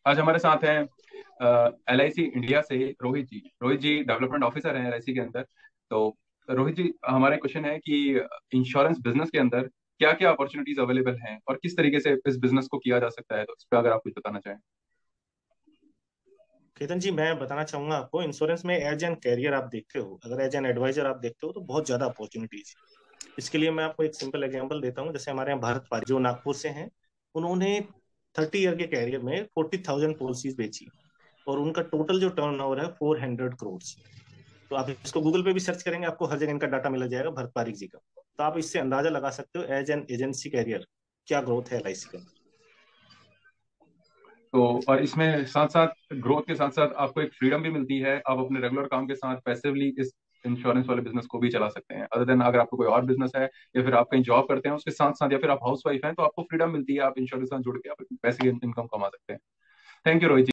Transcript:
आज हमारे साथ हैं LIC इंडिया से रोहित जी। रोहित जी डेवलपमेंट ऑफिसर हैं LIC के अंदर। तो रोहित जी, हमारा क्वेश्चन है कि इंश्योरेंस बिजनेस के अंदर क्या क्या अपॉर्चुनिटीज अवेलेबल हैं और किस तरीके से इस बिजनेस को किया जा सकता है, तो इस पर अगर आप कुछ बताना चाहें। केतन जी, मैं बताना चाहूंगा आपको, इंश्योरेंस में एज एन कैरियर आप देखते हो, अगर एज एन एडवाइजर आप देखते हो तो बहुत ज्यादा अपॉर्चुनिटीज है। इसके लिए मैं आपको एक सिंपल एग्जांपल देता हूँ। जैसे हमारे यहाँ भारत पारी जो नागपुर से हैं, उन्होंने 30 ईयर के कैरियर में 40,000 पॉलिसीज बेची और उनका टोटल जो टर्नओवर है 400 करोड़। तो आप इसको गूगल पे भी सर्च करेंगे, आपको हर जगह इनका डाटा मिल जाएगा, भरत पारिक जी का। तो आप इससे अंदाजा लगा सकते हो एज एन एजेंसी कैरियर क्या ग्रोथ है LIC का। तो और इसमें साथ साथ ग्रोथ के साथ साथ आपको एक फ्रीडम भी मिलती है, आप अपने रेगुलर काम के साथ पैसिवली इस इंश्योरेंस वाले बिजनेस को भी चला सकते हैं। अदर देन अगर आपको कोई और बिजनेस है या फिर आप कहीं जॉब करते हैं उसके साथ साथ, या फिर आप हाउस वाइफ हैं, तो आपको फ्रीडम मिलती है, आप इंश्योरेंस के साथ जुड़ के आप पैसे इनकम कमा सकते हैं। Thank you Rohit ji.